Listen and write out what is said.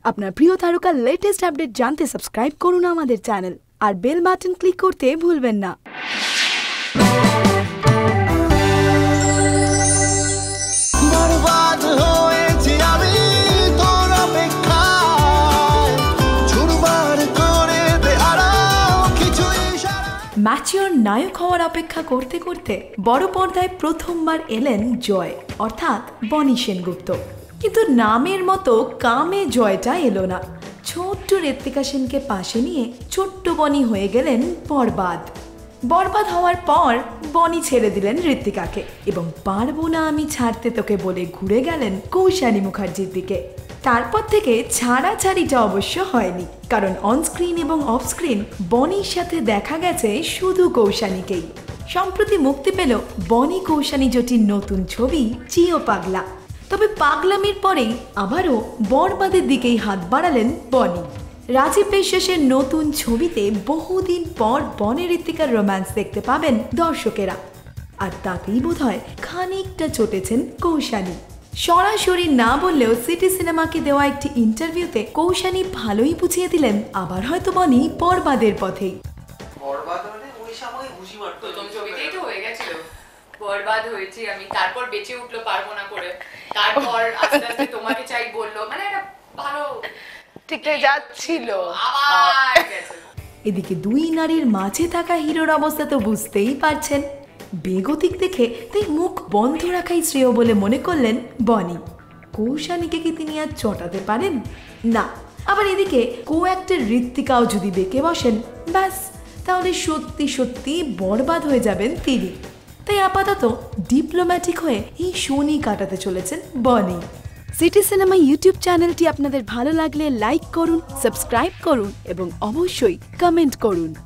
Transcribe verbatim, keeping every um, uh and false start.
আপনার প্রিয় তারকার লেটেস্ট আপডেট জানতে সাবস্ক্রাইব করুন আমাদের চ্যানেল আর বেল বাটন ক্লিক করতে ভুলবেন না। ম্যাচিওর নায়ক হওয়ার অপেক্ষা করতে করতে বড় পর্দায় প্রথমবার এলেন জয় অর্থাৎ বনি সেনগুপ্ত। কিন্তু নামের মতো কামে জয়টা এলো না। ছোট্ট ঋত্বিকা সেনকে পাশে নিয়ে ছোট্ট বনি হয়ে গেলেন বরবাদ। বরবাদ হওয়ার পর বনি ছেড়ে দিলেন ঋত্বিকাকে এবং পারবো না আমি ছাড়তে তোকে বলে ঘুরে গেলেন কৌশানী মুখার্জির দিকে। তারপর থেকে ছাড়াছাড়িটা অবশ্য হয়নি, কারণ অনস্ক্রিন এবং অফস্ক্রিন বনির সাথে দেখা গেছে শুধু কৌশানীকেই। সম্প্রতি মুক্তি পেল বনি কৌশানী জুটির নতুন ছবি চিও পাগলা। তবে পাগলামির পরেই আবারও বরবাদের দিকেই হাত বাড়ালেন বনি। রাজীব বিশ্বাসের নতুন ছবিতে বহুদিন পর বনি ঋত্বিকার রোম্যান্স দেখতে পাবেন দর্শকেরা, আর তাতেই বোধহয় খানিকটা চটেছেন কৌশানী। সরাসরি না বললেও সিটি সিনেমাকে দেওয়া একটি ইন্টারভিউতে কৌশানী ভালোই বুঝিয়ে দিলেন আবার হয়তো বনি বরবাদের পথেই। বরবাদ মানে ওই সময় ঘুষি মারতো, প্রথম ছবিতেই তো হয়ে গেছিল বরবাদ হয়েছি আমি, তারপর বেঁচে উঠলো পারবো না করে, তারপর আস্তে আস্তে তোমাকে চাই বললো, মানে একটা ভালো ঠিকই যাচ্ছিল আবার গেছে। এদিকে দুই নারীর মাঝে থাকা হিরোর অবস্থা তো বুঝতেই পারছেন। বেগতিক দেখে তাই মুখ বন্ধ রাখাই শ্রেয় বলে মনে করলেন বনি। কৌশানীকে কি তিনি আর চটাতে পারেন? না। আবার এদিকে কো অ্যাক্টর ঋত্বিকাও যদি বেঁকে বসেন, ব্যাস তাহলে সত্যি সত্যি বরবাদ হয়ে যাবেন তিনি। তাই আপাতত ডিপ্লোম্যাটিক হয়ে এই শনি কাটাতে চলেছেন বনি। সিটি সিনেমা ইউটিউব চ্যানেলটি আপনাদের ভালো লাগলে লাইক করুন, সাবস্ক্রাইব করুন এবং অবশ্যই কমেন্ট করুন।